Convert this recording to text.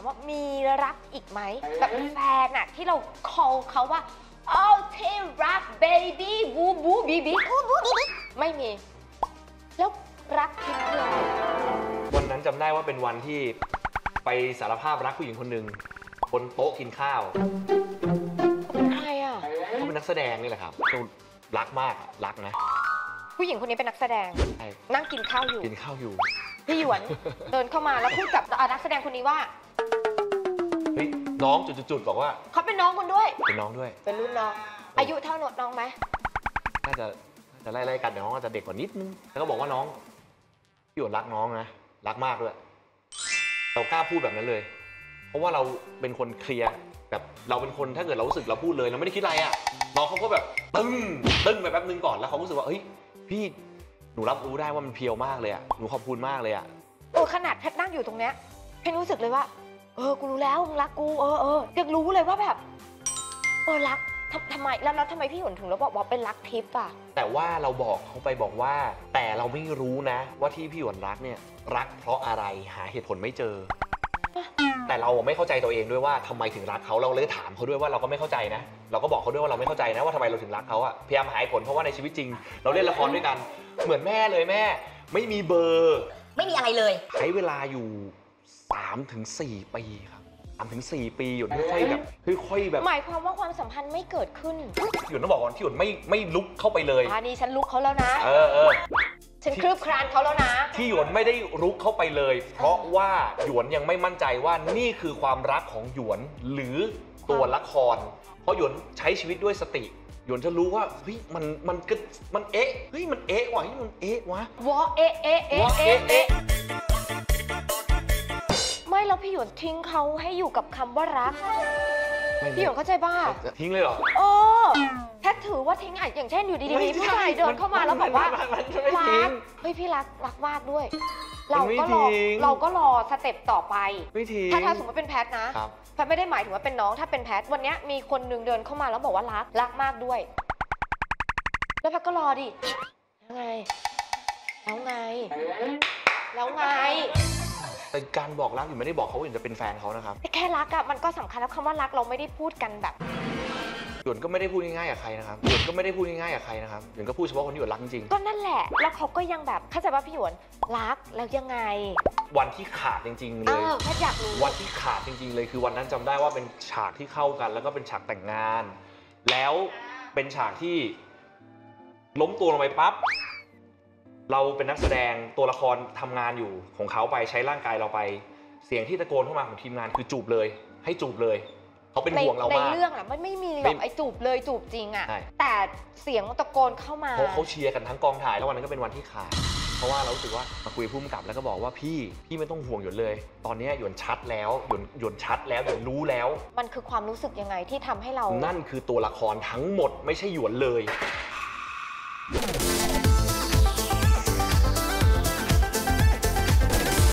ว่ามีรักอีกไหมแบบแฟนอะที่เรา call เขาว่าoh ที่รัก baby บูบูบีบีบูบูบีบีไม่มีแล้วรักทิพย์คืออะไรวันนั้นจำได้ว่าเป็นวันที่ไปสารภาพรักผู้หญิงคนหนึ่งบนโต๊ะกินข้าวเป็นใครอ่ะเขาเป็นนักแสดงนี่แหละครับรักมากรักนะผู้หญิงคนนี้เป็นนักแสดงนั่งกินข้าวอยู่พี่หยวนเดินเข้ามาแล้วพูดกับนักแสดงคนนี้ว่าเฮ้ยน้องจุดๆบอกว่าเขาเป็นน้องคนด้วยเป็นน้องด้วยเป็นรุ่นน้องอายุเท่าน้องไหมน่าจะไล่ๆกันแต่น้องอาจจะเด็กกว่านิดนึงแล้วก็บอกว่าน้องพี่หยวนรักน้องนะรักมากด้วยเรากล้าพูดแบบนั้นเลยเพราะว่าเราเป็นคนเคลียร์แบบเราเป็นคนถ้าเกิดเรารู้สึกเราพูดเลยเราไม่ได้คิดอะไรอ่ะน้องเขาก็แบบตึ้งไปแป๊บนึงก่อนแล้วเขารู้สึกว่าเฮ้ยพี่หนูรับรู้ได้ว่ามันเพียวมากเลยอ่ะหนูขอบคุณมากเลยอ่ะขนาดแพทนั่งอยู่ตรงเนี้ยเพนรู้สึกเลยว่ากูรู้แล้วมึงรักกูยังรู้เลยว่าแบบรักทำไมแล้วทำไมพี่หยวนถึงแล้วบอกว่าเป็นรักทิพย์อ่ะแต่ว่าเราบอกเขาไปบอกว่าแต่เราไม่รู้นะว่าที่พี่หยวนรักเนี่ยรักเพราะอะไรหาเหตุผลไม่เจอแต่เราไม่เข้าใจตัวเองด้วยว่าทำไมถึงรักเขาเราเลยถามเขาด้วยว่าเราก็ไม่เข้าใจนะเราก็บอกเขาด้วยว่าเราไม่เข้าใจนะว่าทำไมเราถึงรักเขาอะพยายามหาเหตุผลเพราะว่าในชีวิตจริงเราเล่นละครด้วยกันเหมือนแม่เลยแม่ไม่มีเบอร์ไม่มีอะไรเลยใช้เวลาอยู่ 3-4 ปีครับ3-4 ปีหยวนค่อยๆแบบหมายความว่าความสัมพันธ์ไม่เกิดขึ้นหยวนต้องบอกก่อนที่หยวนไม่ลุกเข้าไปเลยนี่ฉันลุกเขาแล้วนะฉันคืบคลานเขาแล้วนะที่หยวนไม่ได้รุกเข้าไปเลยเพราะว่าหยวนยังไม่มั่นใจว่านี่คือความรักของหยวนหรือตัวละครเพราะหยวนใช้ชีวิตด้วยสติหยวนจะรู้ว่าเฮ้ยมันว่ะมันเอ๊ะวะไม่แล้วพี่หยวนทิ้งเขาให้อยู่กับคำว่ารักพี่หยวนเข้าใจป่ะทิ้งเลยเหรอแพทถือว่าทิ้งอย่างเช่นอยู่ดีๆมีผู้ชายเดินเข้ามาแล้วบอกว่ารักเฮ้ยพี่รักมากด้วยเราก็รอสเต็ปต่อไปถ้าสมมติเป็นแพทนะแพทไม่ได้หมายถึงว่าเป็นน้องถ้าเป็นแพทวันนี้มีคนนึงเดินเข้ามาแล้วบอกว่ารักมากด้วยแล้วแพทก็รอดิแล้วไงแต่การบอกรักอยู่ไม่ได้บอกเขาว่าจะเป็นแฟนเขานะครับแค่รักอะมันก็สำคัญแล้วคำว่ารักเราไม่ได้พูดกันแบบหยวนก็ไม่ได้พูดง่ายๆกับใครนะครับหยวนก็พูดเฉพาะคนที่หยวนรักจริงก็นั่นแหละแล้วเขาก็ยังแบบเข้าใจว่าพี่หยวนรักแล้วยังไงวันที่ขาดจริงๆเลยแค่อยากรู้วันที่ขาดจริงๆเลยคือวันนั้นจำได้ว่าเป็นฉากที่เข้ากันแล้วก็เป็นฉากแต่งงานแล้วเป็นฉากที่ล้มตัวลงไปปั๊บเราเป็นนักแสดงตัวละครทำงานอยู่ของเขาไปใช้ร่างกายเราไปเสียงที่ตะโกนเข้ามาของทีมงานคือจูบเลยให้จูบเลยเขาเป็นห่วงเรามากในเรื่องอะไม่มีแบบไอ้จูบเลยจูบจริงอะแต่เสียงตะโกนเข้ามาเขาเชียร์กันทั้งกองถ่ายแล้ววันนั้นก็เป็นวันที่ขาดเพราะว่าเรารู้สึกว่ามาคุยพุ่มกับแล้วก็บอกว่าพี่ไม่ต้องห่วงหยวนเลยตอนนี้หยวนชัดแล้วหยวนรู้แล้วมันคือความรู้สึกยังไงที่ทำให้เรานั่นคือตัวละครทั้งหมดไม่ใช่หยวนเลย